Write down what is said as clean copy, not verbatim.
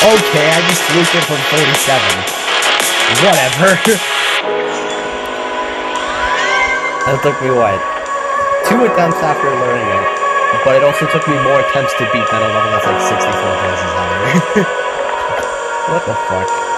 Okay, I just looped it from 37. Whatever. That took me what? 2 attempts after learning it. But it also took me more attempts to beat than a level that's like 64 places higher. What the fuck?